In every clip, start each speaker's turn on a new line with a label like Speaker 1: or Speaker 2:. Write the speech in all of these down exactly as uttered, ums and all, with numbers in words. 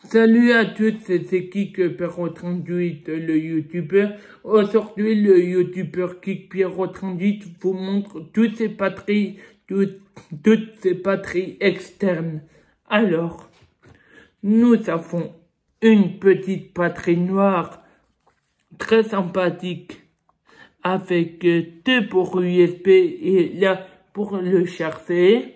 Speaker 1: Salut à tous, c'est Kik Pierrot trente-huit, le youtubeur. Aujourd'hui, le youtubeur Kik Pierrot trente-huit vous montre toutes ses patries, toutes, toutes ses patries externes. Alors, nous avons une petite patrie noire, très sympathique, avec deux ports U S B et là pour le charger.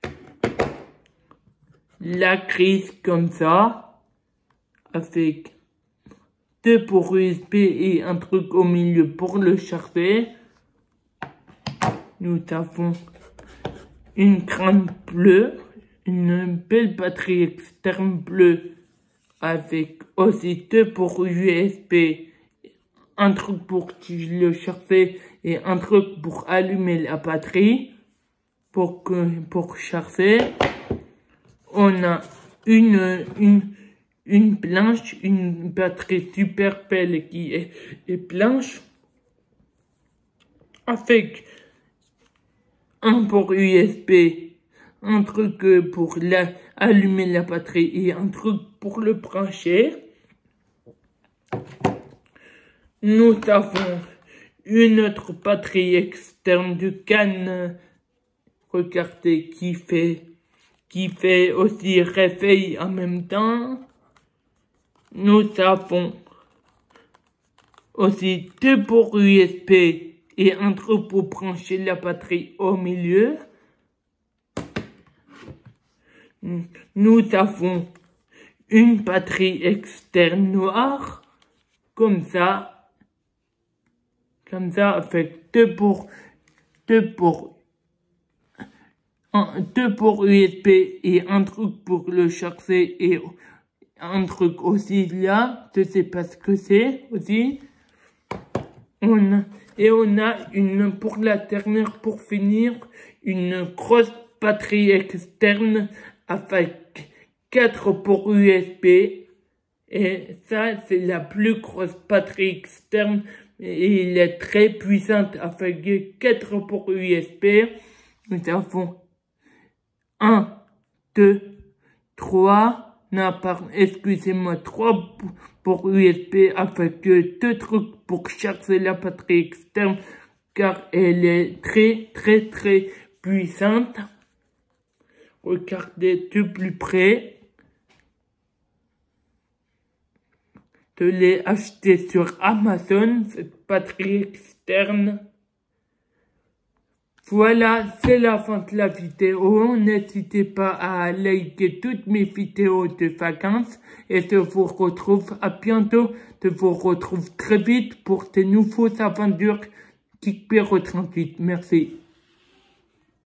Speaker 1: La crise comme ça, avec deux ports U S B et un truc au milieu pour le charger. Nous avons une crâne bleue, une belle batterie externe bleue avec aussi deux ports U S B, un truc pour le charger et un truc pour allumer la batterie pour que pour charger. On a une une une blanche, une batterie super belle qui est, est blanche, avec un port U S B, un truc pour la, allumer la batterie et un truc pour le brancher. Nous avons une autre batterie externe du canne, regardez, qui fait, qui fait aussi réveil en même temps. Nous avons aussi deux ports U S B et un truc pour brancher la batterie au milieu. Nous avons une batterie externe noire, comme ça, comme ça, avec deux ports, deux ports, un, deux ports U S B et un truc pour le charger et un truc aussi là, je sais pas ce que c'est aussi. On, et on a une, pour la dernière, pour finir, une grosse batterie externe avec quatre ports U S B. Et ça, c'est la plus grosse batterie externe. Et elle est très puissante avec quatre ports U S B. Nous avons un, deux, trois. Non, pardon, excusez-moi, trois pour U S B avec deux trucs pour charger la batterie externe, car elle est très, très, très puissante. Regardez de plus près. Je l'ai acheté sur Amazon, cette batterie externe. Voilà, c'est la fin de la vidéo. N'hésitez pas à liker toutes mes vidéos de vacances et je vous retrouve à bientôt. Je vous retrouve très vite pour de nouveaux aventures Kik Pierrot trente-huit. Merci.